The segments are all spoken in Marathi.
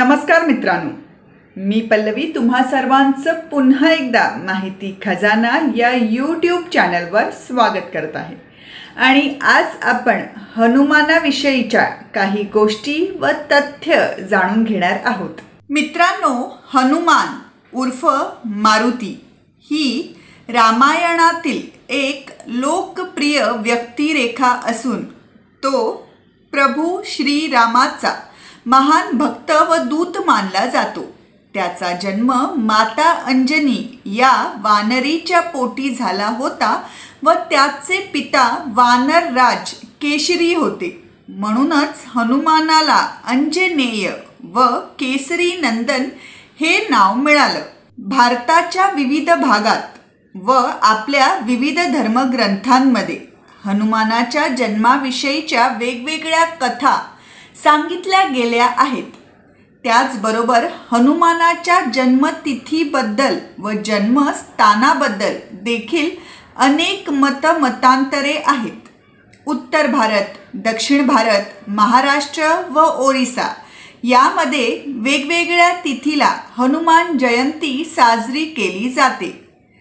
नमस्कार मित्रांनो, मी पल्लवी तुम्हा सर्वांचं पुन्हा एकदा माहिती खजाना या यूट्यूब चॅनलवर स्वागत करत आहे। आणि आज आपण हनुमानाविषयीच्या काही गोष्टी व तथ्य जाणून घेणार आहोत। मित्रांनो, हनुमान उर्फ मारुती ही रामायणातील एक लोकप्रिय व्यक्तिरेखा असून तो प्रभू श्रीरामाचा महान भक्त व दूत मानला जातो। त्याचा जन्म माता अंजनी या वानरीच्या पोटी झाला होता व त्याचे पिता वानरराज केशरी होते। म्हणूनच हनुमानाला अंजनेय व केसरी नंदन हे नाव मिळालं। भारताच्या विविध भागात व आपल्या विविध धर्मग्रंथांमध्ये हनुमानाच्या जन्माविषयीच्या वेगवेगळ्या कथा सांगितल्या गेल्या आहेत। त्याचबरोबर हनुमानाच्या जन्मतिथीबद्दल व जन्मस्थानाबद्दल देखील अनेक मतांतरे आहेत। उत्तर भारत, दक्षिण भारत, महाराष्ट्र व ओरिसा यामध्ये वेगवेगळ्या तिथीला हनुमान जयंती साजरी केली जाते।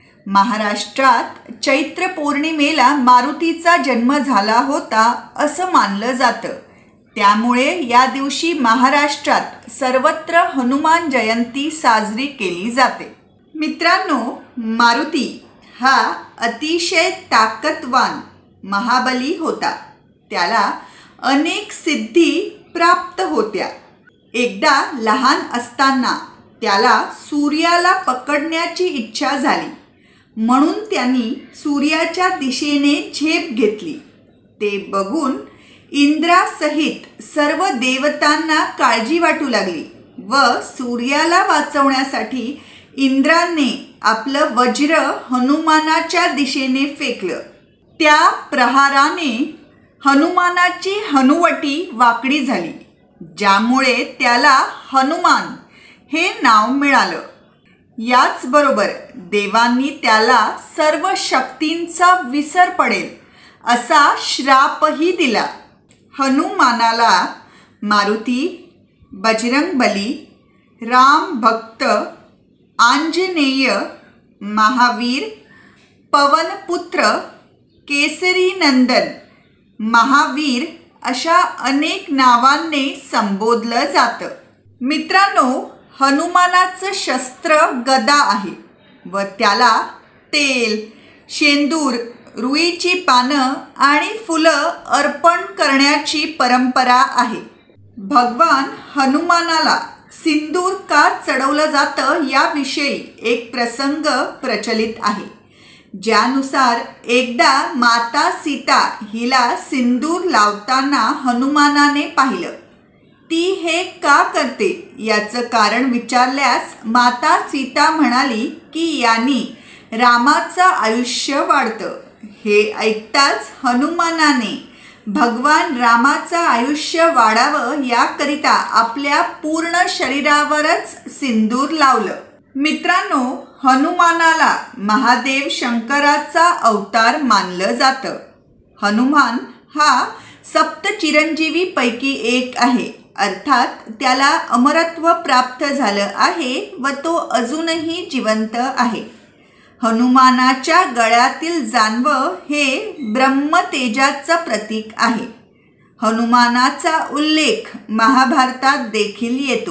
महाराष्ट्रात चैत्र पौर्णिमेला मारुतीचा जन्म झाला होता असं मानलं जातं। त्यामुळे या दिवशी महाराष्ट्रात सर्वत्र हनुमान जयंती साजरी केली जाते। मित्रांनो, मारुती हा अतिशय ताकदवान महाबली होता। त्याला अनेक सिद्धी प्राप्त होत्या। एकदा लहान असताना त्याला सूर्याला पकडण्याची इच्छा झाली, म्हणून त्यांनी सूर्याच्या दिशेने झेप घेतली। ते बघून इंद्रासहित सर्व देवतांना काळजी वाटू लागली व सूर्याला वाचवण्यासाठी इंद्राने आपलं वज्र हनुमानाच्या दिशेने फेकलं। त्या प्रहाराने हनुमानाची हनुवटी वाकडी झाली, ज्यामुळे त्याला हनुमान हे नाव मिळालं। याचबरोबर देवांनी त्याला सर्व शक्तींचा विसर पडेल असा श्रापही दिला। हनुमानाला मारुती, बजरंगबली, राम भक्त, आंजनेय, महावीर, पवनपुत्र, केसरी नंदन, महावीर अशा अनेक नावांनी संबोधलं जातं। मित्रांनो, हनुमानाचं शस्त्र गदा आहे व त्याला तेल, शेंदूर, रुईची पानं आणि फुलं अर्पण करण्याची परंपरा आहे। भगवान हनुमानाला सिंदूर का चढवलं जातं याविषयी एक प्रसंग प्रचलित आहे, ज्यानुसार एकदा माता सीता हिला सिंदूर लावताना हनुमानाने पाहिलं। ती हे का करते याचं कारण विचारल्यास माता सीता म्हणाली की यांनी रामाचं आयुष्य वाढतं। हे ऐकताच हनुमानाने भगवान रामाचं आयुष्य वाढावं याकरिता आपल्या पूर्ण शरीरावरच सिंदूर लावलं। मित्रांनो, हनुमानाला महादेव शंकराचा अवतार मानलं जातं। हनुमान हा सप्तचिरंजीवी पैकी एक आहे, अर्थात त्याला अमरत्व प्राप्त झालं आहे व तो अजूनही जिवंत आहे। हनुमानाच्या गळ्यातील जानवं हे ब्रह्मतेजाचं प्रतीक आहे। हनुमानाचा उल्लेख महाभारतात देखील येतो।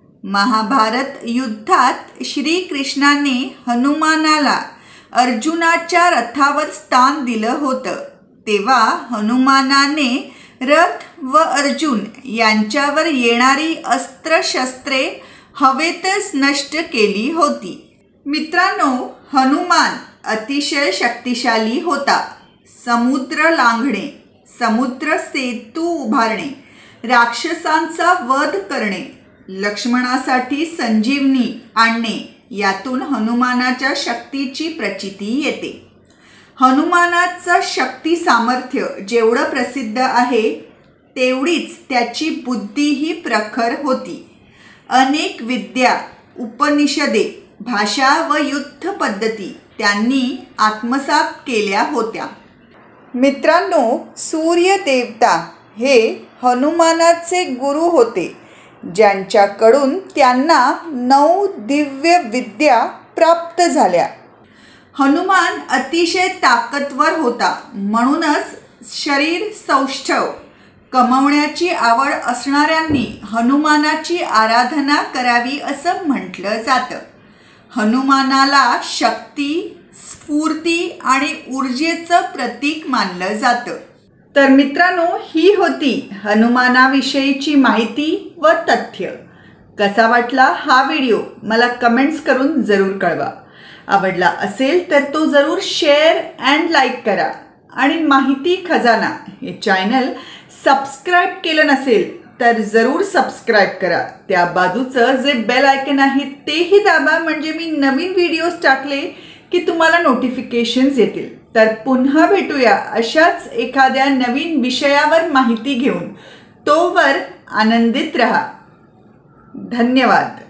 महाभारत युद्धात श्रीकृष्णाने हनुमानाला अर्जुनाच्या रथावर स्थान दिलं होतं, तेव्हा हनुमानाने रथ व अर्जुन यांच्यावर येणारी अस्त्रशस्त्रे हवेतच नष्ट केली होती। मित्रांनो, हनुमान अतिशय शक्तिशाली होता। समुद्र लांघणे, समुद्र सेतू उभारणे, राक्षसांचा वध करणे, लक्ष्मणासाठी संजीवनी आणणे यातून हनुमानाच्या शक्तीची प्रचिती येते। हनुमानाचं शक्ती सामर्थ्य जेवढं प्रसिद्ध आहे तेवढीच त्याची बुद्धीही प्रखर होती। अनेक विद्या, उपनिषदे, भाषा व युद्ध पद्धती त्यांनी आत्मसात केल्या होत्या। मित्रांनो, सूर्य देवता हे हनुमानाचे गुरु होते। ज्यांच्याकडून त्यांना 9 दिव्य विद्या प्राप्त झाल्या. हनुमान अतिशय ताकदवर होता, म्हणूनच शरीर सौष्ठव कमवण्याची आवड असणाऱ्यांनी हनुमानाची आराधना करावी असं म्हटलं जातं. हनुमानाला शक्ती, स्फूर्ती आणि ऊर्जेचं प्रतीक मानलं जातं. तर मित्रांनो, ही होती हनुमानाविषयीची माहिती व तथ्य. कसा वाटला हा व्हिडिओ मला कमेंट्स करून जरूर कळवा. आवडला असेल तर तो जरूर शेअर अँड लाईक करा. आणि माहिती खजाना हे चॅनल सबस्क्राईब केलं नसेल तर जरूर सबस्क्राईब करा. त्या बाजूचं जे बेल आयकन आहे तेही दाबा, म्हणजे मी नवीन व्हिडिओज टाकले की तुम्हाला नोटिफिकेशन्स येतील. तर पुन्हा भेटूया अशाच एखाद्या नवीन विषयावर माहिती घेऊन. तोवर आनंदित रहा. धन्यवाद.